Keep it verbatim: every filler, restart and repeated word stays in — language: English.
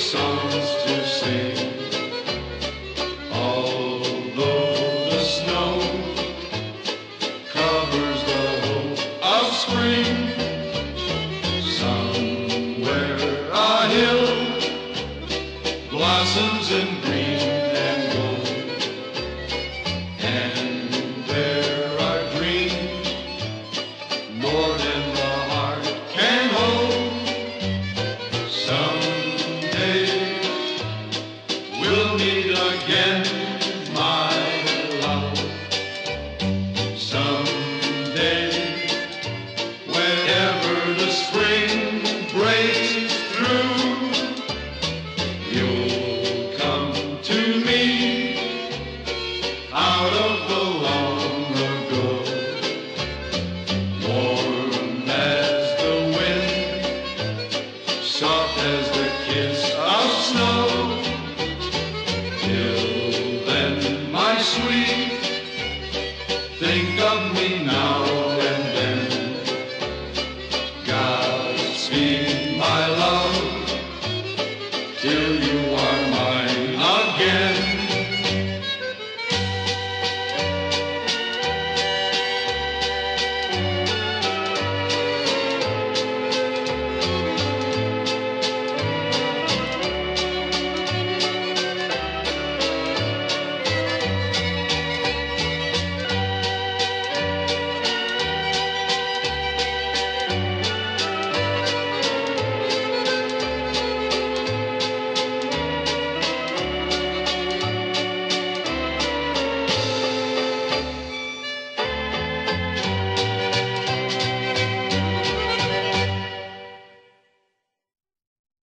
songs to sing. Although the snow covers the hope of spring, somewhere a hill blossoms in green and gold, and there are dreams more than the heart can hold. Someday we'll meet again, my love. Someday, whenever the spring breaks through, you'll come to me out of the long ago, warm as the wind, soft as the kiss of snow. Till then, my sweet, think of me now